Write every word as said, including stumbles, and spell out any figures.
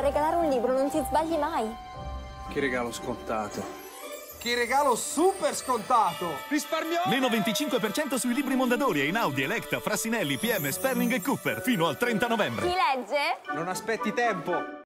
regalare un libro, non ti sbagli mai. Che regalo scontato. Che regalo super scontato! Risparmio! Meno venticinque per cento sui libri Mondadori e in Audi, Electa, Frassinelli, P M, Sperling e Cooper fino al trenta novembre. Chi legge? Non aspetti tempo!